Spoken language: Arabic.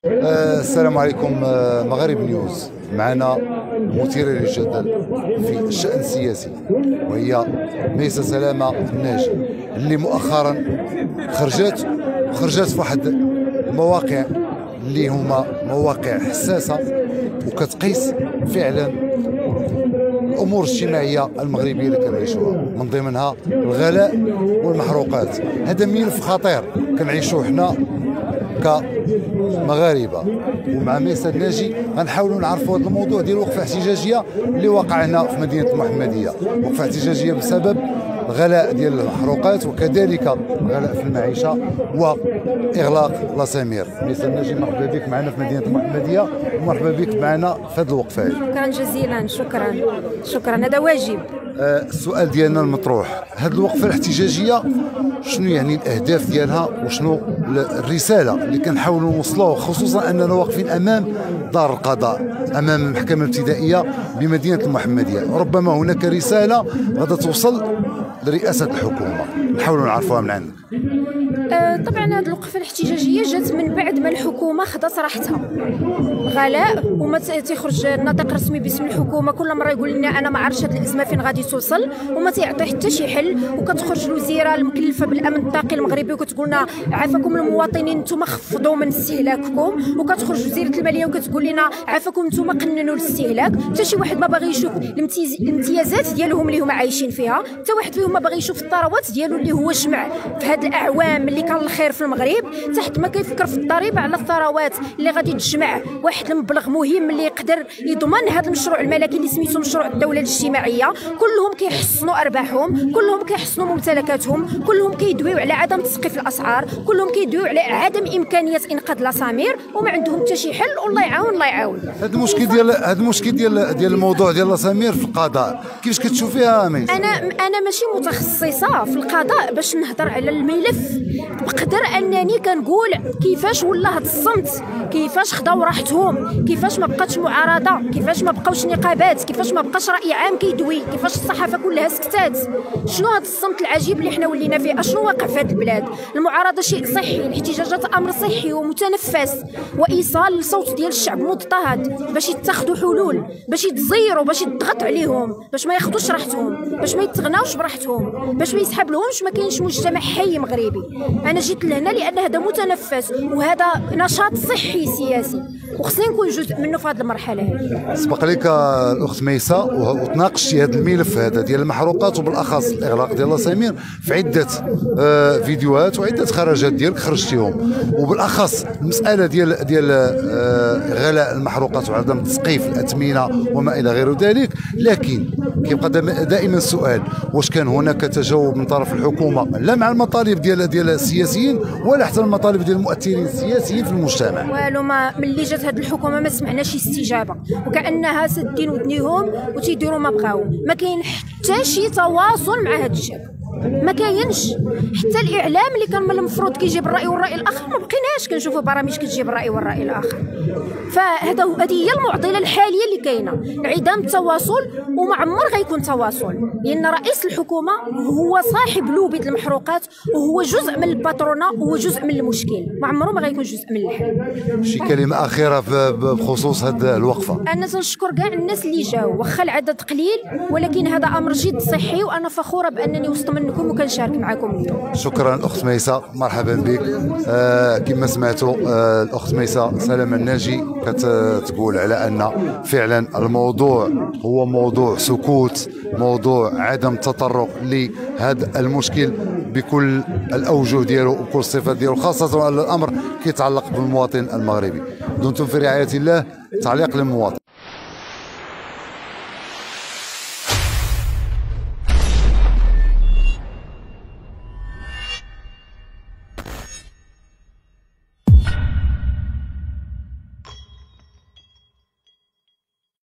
السلام عليكم. مغرب نيوز معنا مثيرة للجدل في الشأن السياسي، وهي ميسة سلامة الناجي، اللي مؤخرا خرجت في واحد المواقع اللي هما مواقع حساسة وكتقيس فعلا الامور الاجتماعيه المغربيه اللي كنعيشوها، من ضمنها الغلاء والمحروقات. هذا ملف خطير كنعيشوه حنا كمغاربه، ومع ميسة الناجي غنحاولوا نعرفوا هذا الموضوع ديال وقفه احتجاجيه اللي وقع هنا في مدينه المحمديه. وقفه احتجاجيه بسبب الغلاء ديال المحروقات وكذلك غلاء في المعيشه واغلاق لاسامير. ميسة الناجي، مرحبا بك معنا في مدينه المحمديه، ومرحبا بك معنا في هذه الوقفه. شكرا جزيلا. شكرا هذا واجب. السؤال ديالنا المطروح، هذه الوقفه الاحتجاجيه شنو يعني الاهداف ديالها وشنو الرساله اللي كنحاولوا نوصلوها، خصوصا اننا واقفين امام دار القضاء، امام المحكمه الابتدائيه بمدينه المحمديه. ربما هناك رساله غادا توصل لرئاسه الحكومه، نحاولوا نعرفوها من عندك. طبعا هذه الوقفه الاحتجاجيه جات من بعد ما الحكومه خدات راحتها. الغلاء وما تيخرج الناطق رسمي باسم الحكومه كل مره يقول لنا انا ما عرفتش هذه الازمه فين غادي توصل، وما تيعطي حتى شي حل. وكتخرج الوزيره المكلفه بالامن الطاقي المغربي وكتقول لنا عافاكم المواطنين انتم خفضوا من استهلاككم، وكتخرج وزيره الماليه وكتقول لنا عافاكم انتم قننوا الاستهلاك. حتى شي واحد ما باغي يشوف الامتيازات ديالهم اللي هما عايشين فيها، حتى واحد فيهم ما باغي يشوف الثروات ديالو اللي هو جمع في هذه الاعوام اللي كان الخير في المغرب، تحت ما كيفكر في الضريبه على الثروات اللي غادي تجمع واحد المبلغ مهم اللي يقدر يضمن هذا المشروع الملكي اللي سميتو مشروع الدوله الاجتماعيه. كلهم كيحسنوا ارباحهم، كلهم كيحسنوا ممتلكاتهم، كلهم كيدويو على عدم تسقيف الاسعار، كلهم كيدويو على عدم امكانيه انقاذ الاسامير، وما عندهم حتى شي حل. والله يعاون الله يعاون. هذا المشكل ديال الموضوع ديال الاسامير في القضاء، كيفاش كتشوفيها ميسة؟ انا ماشي متخصصه في القضاء باش نهضر على الملف، بقدر انني كنقول كيفاش ولا هاد الصمت، كيفاش خداو راحتهم، كيفاش ما بقاتش معارضه، كيفاش ما بقاوش نقابات، كيفاش ما بقاش راي عام كيدوي، كيفاش الصحافه كلها سكتات. شنو هاد الصمت العجيب اللي حنا ولينا فيه؟ اشنو واقع في هاد البلاد؟ المعارضه شيء صحي، الاحتجاجات امر صحي ومتنفس، وايصال الصوت ديال الشعب مضطهد باش يتخذوا حلول، باش يتزيروا، باش يضغط عليهم، باش ما ياخذوش راحتهم، باش ما يتغناوش براحتهم، باش ما يسحب لهمش. ما كاينش مجتمع حي مغربي. انا جيت لهنا لان هذا متنفس وهذا نشاط صحي سياسي، وخصني نكون جزء منه في هذه المرحله هذه. سبق لك الاخت ميسة وتناقشتي هذا الملف هذا ديال المحروقات، وبالاخص الاغلاق ديال الاسامير في عده فيديوهات وعده خرجات ديالك خرجتيهم، وبالاخص المساله ديال غلاء المحروقات وعدم تسقيف الاثمنه وما الى غير ذلك. لكن كيبقى دائما السؤال، واش كان هناك تجاوب من طرف الحكومه لا مع المطالب ديال السياسيين ولا حتى المطالب ديال المؤثرين السياسيين في المجتمع؟ والو، ما ملي جات هذه الحكومه ما سمعناش استجابه، وكانها سدين ودنيهم وتيديروا ما بغاو. ما كاين حتى شي تواصل مع هذا الشعب، ما كاينش. حتى الاعلام اللي كان من المفروض كيجيب الراي والراي الاخر ما بقيناش كنشوفوا برامج كتجيب الراي والراي الاخر. هذه هي المعضله الحاليه اللي كاينه، انعدام التواصل، وما عمر غيكون تواصل، لان رئيس الحكومه هو صاحب لوبيه المحروقات، وهو جزء من الباترونه، وهو جزء من المشكل، ما عمره ما غيكون جزء من الحل. شي كلمه اخيره بخصوص هذه الوقفه؟ انا تنشكر كاع الناس اللي جاوا، واخا العدد قليل، ولكن هذا امر جد صحي، وانا فخوره بانني وسط منكم وكنشارك معكم اليوم. شكرا اخت ميسة، مرحبا بك. كما سمعتوا الاخت ميسة سلامة الناجي كتقول على ان فعلا الموضوع هو موضوع سكوت، موضوع عدم تطرق لهذا المشكل بكل الاوجه ديالو وبكل الصفات ديالو، خاصه ان الامر كيتعلق بالمواطن المغربي. دمتم في رعايه الله. تعليق للمواطن.